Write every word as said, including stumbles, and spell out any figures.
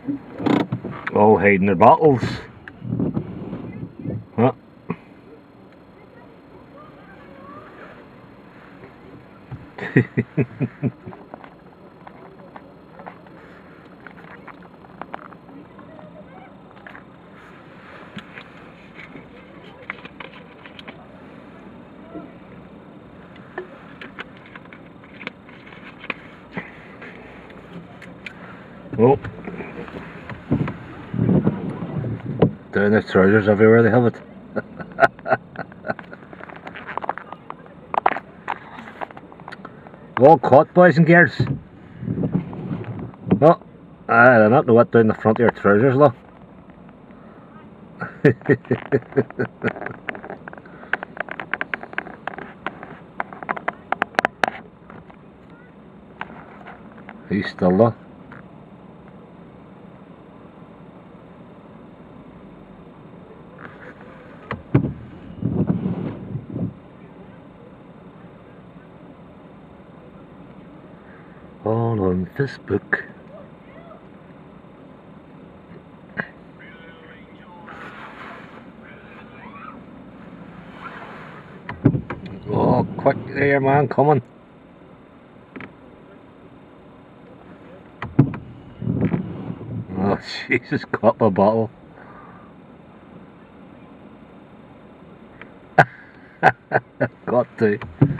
All hiding their bottles. Huh? Oh. Down there's trousers everywhere, they have it. All caught, boys and girls. Oh, I don't know what down the front of your trousers, though. He's still though. All on Facebook. Oh, quick there, man, coming. Oh, Jesus, got my bottle. Got to.